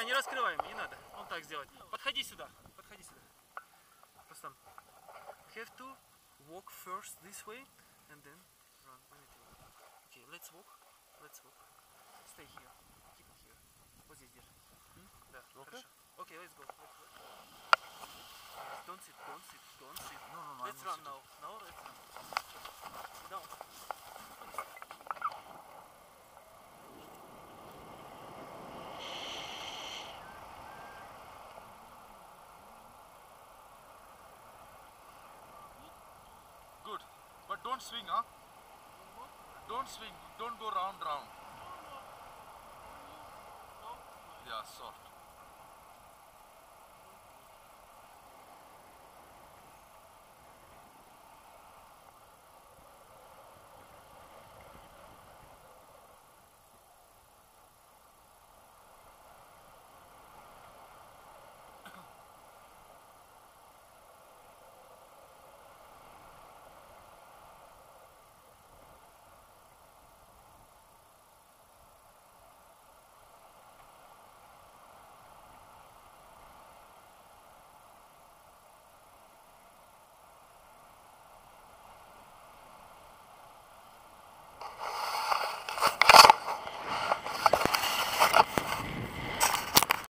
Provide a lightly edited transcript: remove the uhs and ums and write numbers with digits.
не раскрываем, не надо. Вот так сделать. Подходи сюда, подходи сюда. Просто have to walk first this way and then run. Okay, let's walk. Stay here. Keep here. Вот здесь держи. Да, хорошо. Okay, let's go. Don't sit. No, Let's run now. Now let's run. Down. Good. But don't swing, huh? Don't swing. Don't go round. Yeah, soft.